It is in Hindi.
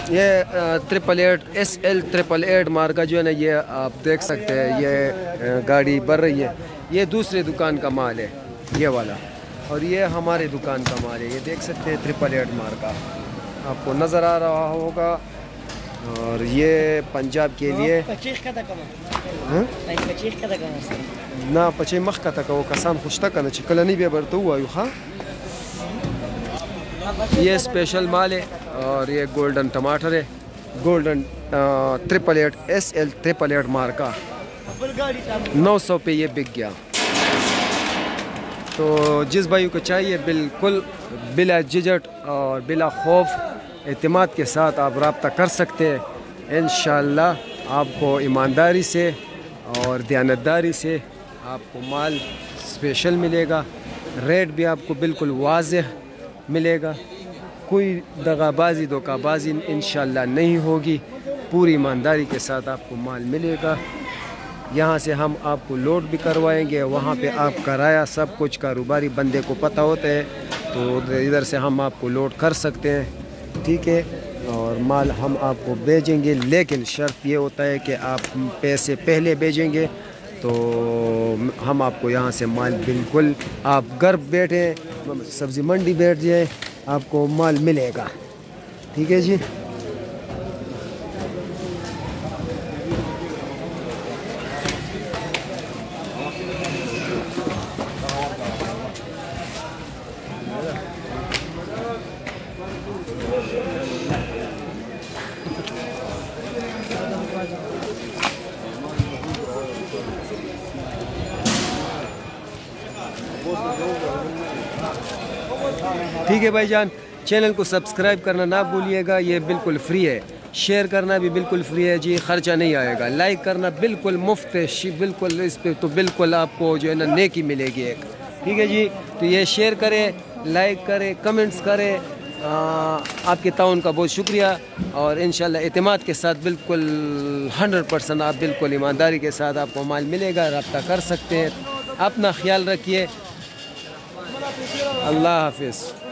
ये 888 मार्का जो है ना, ये आप देख सकते हैं, ये गाड़ी बढ़ रही है। ये दूसरे दुकान का माल है ये वाला, और ये हमारे दुकान का माल है। ये देख सकते हैं 888 मार्का आपको नज़र आ रहा होगा। और ये पंजाब के लिए ना पचे मख का तक वो कसान खुश तक ना चिकल नहीं भी बरतो हुआ खा। ये स्पेशल माल है और ये गोल्डन टमाटर है, गोल्डन 888 SL 888 मार्का 900 पे ये बिक गया। तो जिस भाई को चाहिए बिल्कुल बिला झिझक और बिला खौफ एतमाद के साथ आप रब्ता कर सकते हैं। इंशाअल्लाह आपको ईमानदारी से और दयानतदारी से आपको माल स्पेशल मिलेगा, रेट भी आपको बिल्कुल वाज़ेह मिलेगा, कोई दगाबाजी धोखाबाजी इंशाअल्लाह नहीं होगी, पूरी ईमानदारी के साथ आपको माल मिलेगा। यहाँ से हम आपको लोड भी करवाएंगे, वहाँ पे आप किराया सब कुछ कारोबारी बंदे को पता होता है, तो इधर से हम आपको लोड कर सकते हैं, ठीक है। और माल हम आपको भेजेंगे, लेकिन शर्त ये होता है कि आप पैसे पहले भेजेंगे तो हम आपको यहाँ से माल बिल्कुल आप घर बैठे सब्ज़ी मंडी बैठ जाए आपको माल मिलेगा, ठीक है जी। ठीक है भाईजान, चैनल को सब्सक्राइब करना ना भूलिएगा, ये बिल्कुल फ्री है। शेयर करना भी बिल्कुल फ्री है जी, ख़र्चा नहीं आएगा। लाइक करना बिल्कुल मुफ्त है, बिल्कुल इस पर तो बिल्कुल आपको जो है ना नेकी मिलेगी एक, ठीक है जी। तो ये शेयर करें, लाइक करें, कमेंट्स करें, आपके ताउन का बहुत शुक्रिया। और इंशाल्लाह एतमाद के साथ बिल्कुल 100% आप बिल्कुल ईमानदारी के साथ आपको माल मिलेगा, रब्ता कर सकते हैं। अपना ख्याल रखिए, अल्लाह हाफिज़।